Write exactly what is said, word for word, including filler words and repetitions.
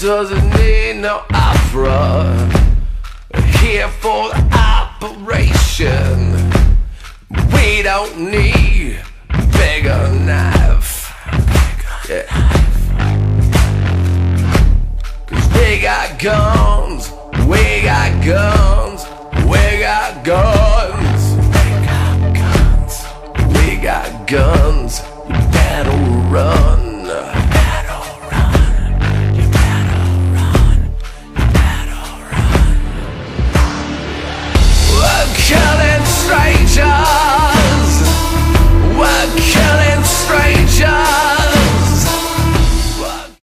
doesn't need no opera here for the operation. We don't need bigger knives.